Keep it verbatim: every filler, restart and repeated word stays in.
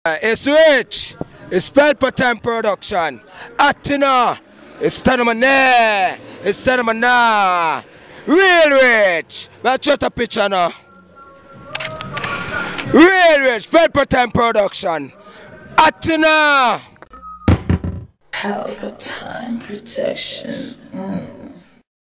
It's rich. It's Pelpa time production. Atina. It's Tanto. It's Tanto. Real rich. Let's just a picture now. Real rich. Pelpa time production. Atina. Pelpa time protection. Mm.